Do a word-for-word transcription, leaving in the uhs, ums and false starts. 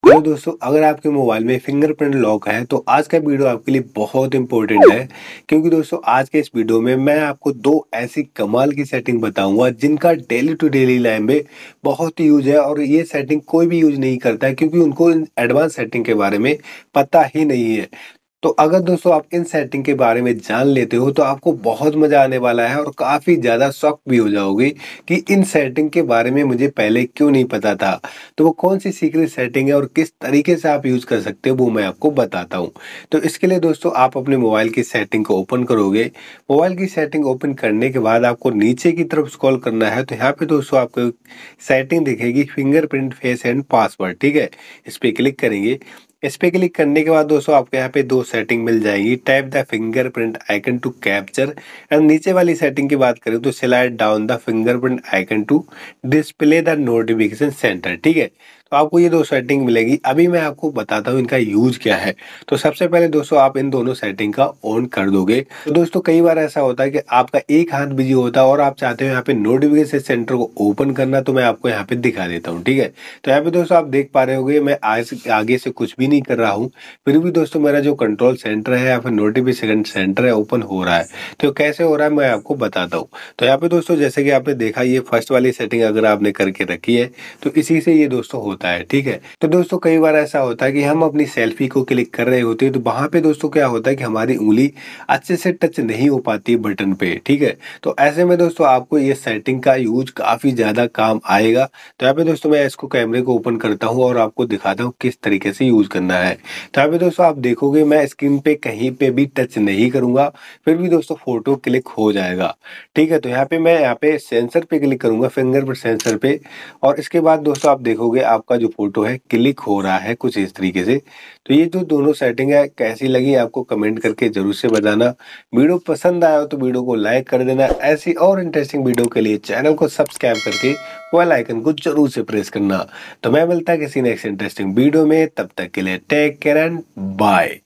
तो दोस्तों अगर आपके मोबाइल में फिंगरप्रिंट लॉक है तो आज का वीडियो आपके लिए बहुत इंपॉर्टेंट है, क्योंकि दोस्तों आज के इस वीडियो में मैं आपको दो ऐसी कमाल की सेटिंग बताऊंगा जिनका डेली टू डेली लाइफ में बहुत ही यूज है। और ये सेटिंग कोई भी यूज नहीं करता है क्योंकि उनको एडवांस सेटिंग के बारे में पता ही नहीं है। तो अगर दोस्तों आप इन सेटिंग के बारे में जान लेते हो तो आपको बहुत मजा आने वाला है और काफी ज्यादा शॉक भी हो जाओगे कि इन सेटिंग के बारे में मुझे पहले क्यों नहीं पता था। तो वो कौन सी सीक्रेट सेटिंग है और किस तरीके से आप यूज कर सकते हो वो मैं आपको बताता हूँ। तो इसके लिए दोस्तों आप अपने मोबाइल की सेटिंग को ओपन करोगे। मोबाइल की सेटिंग ओपन करने के बाद आपको नीचे की तरफ स्क्रॉल करना है। तो यहाँ पे दोस्तों आपको सेटिंग दिखेगी फिंगरप्रिंट फेस एंड पासवर्ड, ठीक है। इस पे क्लिक करेंगे। इस पे क्लिक करने के बाद दोस्तों आपको यहाँ पे दो सेटिंग मिल जाएगी। Tap the fingerprint icon to capture and नीचे वाली सेटिंग की बात करें तो slide down the fingerprint icon to display the notification centre, ठीक है। तो आपको ये दो सेटिंग मिलेगी। अभी मैं आपको बताता हूँ इनका यूज क्या है। तो सबसे पहले दोस्तों आप इन दोनों सेटिंग का ऑन कर दोगे। तो दोस्तों कई बार ऐसा होता है कि आपका एक हाथ बिजी होता है और आप चाहते हो यहाँ पे नोटिफिकेशन सेंटर को ओपन करना, तो मैं आपको यहाँ पे दिखा देता हूँ, ठीक है। तो यहाँ पे दोस्तों आप देख पा रहे होगे मैं आज आगे से कुछ भी नहीं कर रहा हूँ, फिर भी दोस्तों मेरा जो कंट्रोल सेंटर है या फिर नोटिफिकेशन सेंटर है ओपन हो रहा है। तो कैसे हो रहा है मैं आपको बताता हूँ। तो यहाँ पे दोस्तों जैसे कि आपने देखा ये फर्स्ट वाली सेटिंग अगर आपने करके रखी है तो इसी से ये दोस्तों होता है, ठीक है। तो दोस्तों कई बार ऐसा होता है कि हम अपनी सेल्फी को क्लिक कर रहे होते हैं तो वहां पे दोस्तों क्या होता है कि हमारी उंगली अच्छे से टच नहीं हो पाती बटन पे, ठीक है। तो ऐसे में दोस्तों आपको ये सेटिंग का यूज काफी ज्यादा काम आएगा। तो यहाँ पे दोस्तों मैं इसको कैमरे को ओपन करता हूँ और आपको दिखाता हूँ किस तरीके से यूज करना है। तो यहाँ पे दोस्तों आप देखोगे मैं स्क्रीन पे कहीं पे भी टच नहीं करूंगा, फिर भी दोस्तों फोटो क्लिक हो जाएगा, ठीक है। तो यहाँ पे मैं यहाँ पे सेंसर पे क्लिक करूंगा, फिंगरप्रिंट सेंसर पे, और इसके बाद दोस्तों आप देखोगे आपका जो फोटो है क्लिक हो रहा है कुछ इस तरीके से। तो ये जो दोनों सेटिंग है कैसी लगी आपको कमेंट करके जरूर से बताना। वीडियो पसंद आया हो तो वीडियो को लाइक कर देना। ऐसी और इंटरेस्टिंग वीडियो के लिए चैनल को सब्सक्राइब करके बेल आइकन को जरूर से प्रेस करना। तो मैं मिलता है किसी नेक्स्ट इंटरेस्टिंग वीडियो में, तब तक के लिए टेक केयर एंड बाय।